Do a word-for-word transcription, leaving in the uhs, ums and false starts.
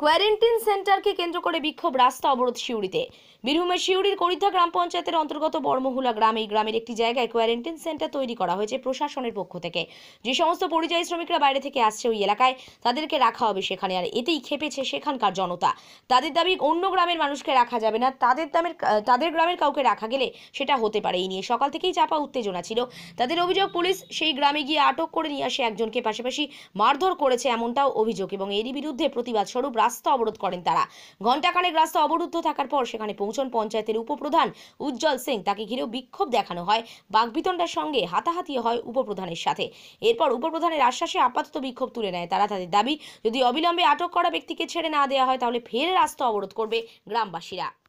Quarantine সেন্টারকে কেন্দ্র করে বিক্ষোভ, রাস্তা অবরোধ সিউড়িতে। বীরভূমের সিউড়ির করিদ্ধা গ্রাম পঞ্চায়েতের অন্তর্গত বড়মহুলা গ্রাম, এই গ্রামের একটি জায়গায় কোয়ারেন্টিন সেন্টার তৈরি করা হয়েছে প্রশাসনের পক্ষ থেকে। যে সমস্ত পরিযায়ী শ্রমিকরা বাইরে থেকে আসছে ওই এলাকায়, তাদেরকে রাখা হবে সেখানে। আর এতেই খেপেছে সেখানকার জনতা। তাদের দাবি, অন্য গ্রামের মানুষকে রাখা যাবে না, তাদের দামের তাদের গ্রামের কাউকে রাখা গেলে সেটা হতে পারে। এই নিয়ে সকাল থেকেই চাপা উত্তেজনা ছিল। তাদের অভিযোগ, পুলিশ সেই গ্রামে গিয়ে আটক করে নিয়ে আসে একজনকে, পাশাপাশি মারধর করেছে এমনটাও অভিযোগ, এবং এরই বিরুদ্ধে প্রতিবাদ স্বরূপ রাস্তা অবরোধ করেন তারা। ঘণ্টাখানেক রাস্তা অবরুদ্ধ থাকার পর সেখানে পৌঁছন পঞ্চায়েতের উপপ্রধান উজ্জ্বল সিং। তাকে ঘিরেও বিক্ষোভ দেখানো হয়, বাগবিতণ্ডার সঙ্গে হাতাহাতি হয় উপপ্রধানের সাথে। এরপর উপপ্রধানের আশ্বাসে আপাতত বিক্ষোভ তুলে নেয় তারা। তাদের দাবি, যদি অবিলম্বে আটক করা ব্যক্তিকে ছেড়ে না দেওয়া হয় তাহলে ফের রাস্তা অবরোধ করবে গ্রামবাসীরা।